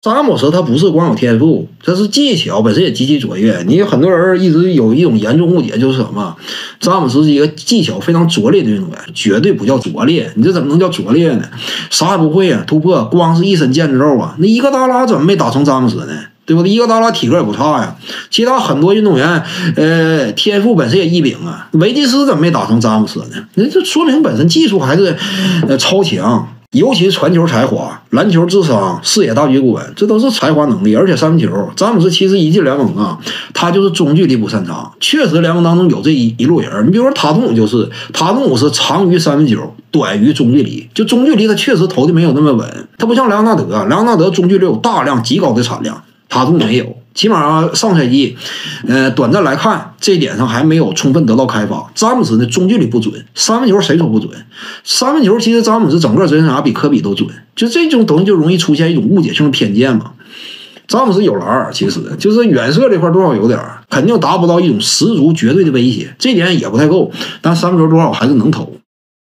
詹姆斯他不是光有天赋，他是技巧本身也极其卓越。你很多人一直有一种严重误解，就是什么？詹姆斯是一个技巧非常拙劣的运动员，绝对不叫拙劣。你这怎么能叫拙劣呢？啥也不会啊，突破光是一身腱子肉啊！那伊戈达拉怎么没打成詹姆斯呢？对不对？伊戈达拉体格也不差呀。其他很多运动员，天赋本身也异禀啊。维金斯怎么没打成詹姆斯呢？那这说明本身技术还是超强。尤其是传球才华、篮球智商、视野大局观，这都是才华能力。而且三分球，詹姆斯其实一进联盟啊，他就是中距离不擅长。确实，联盟当中有这一路人。你比如说塔图姆，就是塔图姆是长于三分球，短于中距离。就中距离他确实投的没有那么稳，他不像莱昂纳德，莱昂纳德中距离有大量极高的产量，塔图姆没有。起码上赛季，短暂来看，这一点上还没有充分得到开发。詹姆斯的中距离不准，三分球谁说不准？三分球其实詹姆斯整个职业生涯比科比都准，就这种东西就容易出现一种误解性的偏见嘛。詹姆斯有篮，其实就是远射这块多少有点，肯定达不到一种十足绝对的威胁，这点也不太够。但三分球多少还是能投。